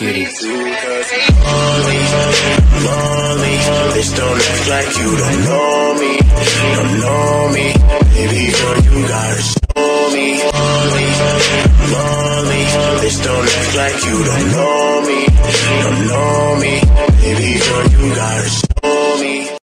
cutie. Lonely, please don't act like you don't know me. Don't know me, baby girl, you gotta show me. Lonely, please don't act like you don't know me. Don't know me, baby girl, you gotta show me.